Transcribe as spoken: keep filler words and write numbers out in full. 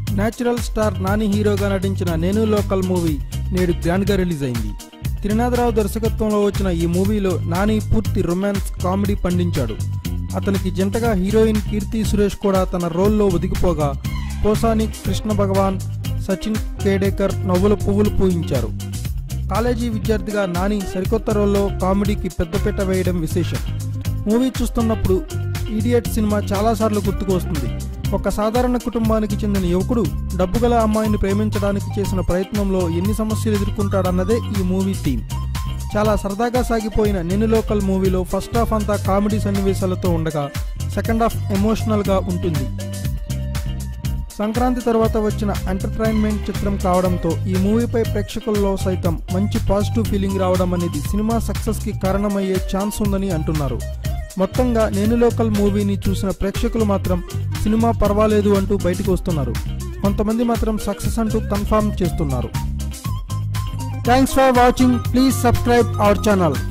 Natural star Nani హీరోగా నటించిన నేను లోకల్ మూవీ నేడు గ్రాండ్గా రిలీజ్ అయింది. త్రినాథరావు దర్శకత్వంలో వచ్చిన ఈ మూవీలో నాని పూర్తి రొమాన్స్ కామెడీ పండించాడు. అతనికి జంటగా హీరోయిన్ కీర్తి సురేష్ కూడా తన రోల్లో ఒదిగిపోగా పోసాని కృష్ణ భగవాన్, సచిన్ కేడేకర్ నవ్వుల పువ్వులు పూయించారు. కాలేజీ విద్యార్థిగా నాని సరికొత్త రోల్లో కామెడీకి పెద్దపీట వేయడం విశేషం. మూవీ చూస్తున్నప్పుడు ఈడియట్ సినిమా చాలాసార్లు గుర్తుకు వస్తుంది. ఒక సాధారణ కుటుంబానికి చెందిన యువకుడు డబ్బుగల అమ్మాయిని ప్రేమించడానికి చేసిన ప్రయత్నంలో ఎన్ని సమస్యలు ఎదుర్కొంటాడన్నదే ఈ మూవీ థీమ్. చాలా సరదాగా సాగిపోయిన నేను లోకల్ మూవీలో ఫస్ట్ హాఫ్ అంతా కామెడీ సన్నివేశాలతో ఉండగా సెకండ్ హాఫ్ ఎమోషనల్గా ఉంటుంది. సంక్రాంతి తర్వాత వచ్చిన ఎంటర్టైన్మెంట్ చిత్రం కావడంతో ఈ మూవీపై ప్రేక్షకుల్లో సైతం మంచి పాజిటివ్ ఫీలింగ్ రావడం అనేది సినిమా సక్సెస్కి కారణమయ్యే ఛాన్స్ ఉందని అంటున్నారు. మొత్తంగా నేను లోకల్ మూవీని చూసిన ప్రేక్షకులు మాత్రం సినిమా పర్వాలేదు అంటూ బయటకు వస్తున్నారు. కొంతమంది మాత్రం సక్సెస్ అంటూ కన్ఫర్మ్ చేస్తున్నారు. Thanks for watching. Please subscribe our channel.